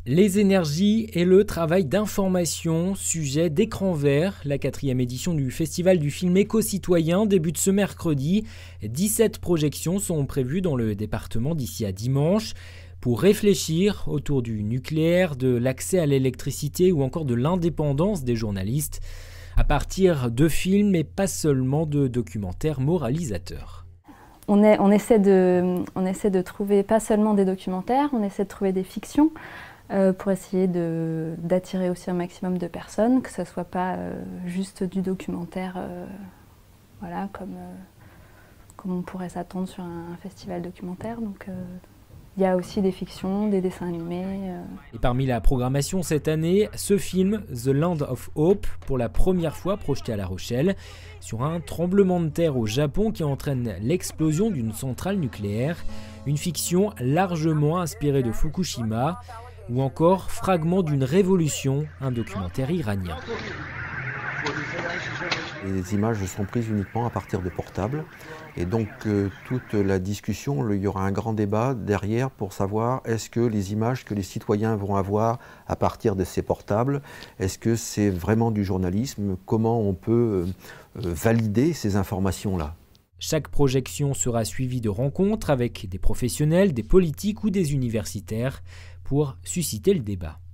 Les énergies et le travail d'information, sujet d'Écran Vert. La 4e édition du Festival du film éco-citoyen débute ce mercredi. 17 projections sont prévues dans le département d'ici à dimanche pour réfléchir autour du nucléaire, de l'accès à l'électricité ou encore de l'indépendance des journalistes à partir de films et pas seulement de documentaires moralisateurs. On essaie de trouver pas seulement des documentaires, on essaie de trouver des fictions. Pour essayer d'attirer aussi un maximum de personnes, que ce ne soit pas juste du documentaire voilà, comme on pourrait s'attendre sur un festival documentaire. Donc il y a aussi des fictions, des dessins animés. Et parmi la programmation cette année, ce film The Land of Hope, pour la première fois projeté à La Rochelle, sur un tremblement de terre au Japon qui entraîne l'explosion d'une centrale nucléaire, une fiction largement inspirée de Fukushima, ou encore Fragment d'une révolution, un documentaire iranien. Les images sont prises uniquement à partir de portables et donc toute la discussion, il y aura un grand débat derrière pour savoir est-ce que les images que les citoyens vont avoir à partir de ces portables, est-ce que c'est vraiment du journalisme, comment on peut valider ces informations-là. Chaque projection sera suivie de rencontres avec des professionnels, des politiques ou des universitaires pour susciter le débat.